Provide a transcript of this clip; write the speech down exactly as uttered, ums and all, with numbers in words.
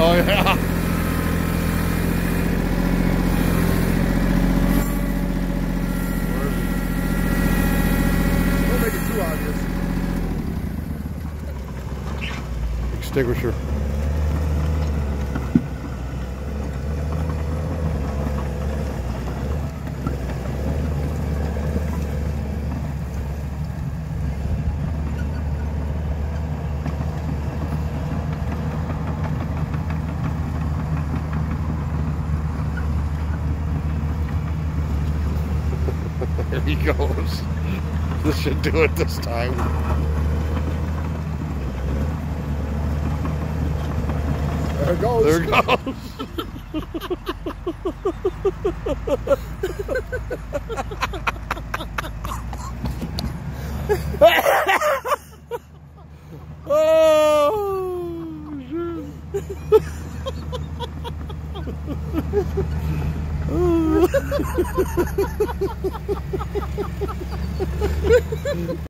Oh yeah. Don't make it too obvious. Extinguisher. There he goes. This should do it this time. There it goes. There it goes. Oh, shit.